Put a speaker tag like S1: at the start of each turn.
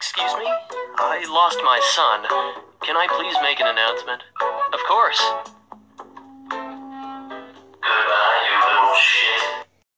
S1: Excuse me? I lost my son. Can I please make an announcement? Of course.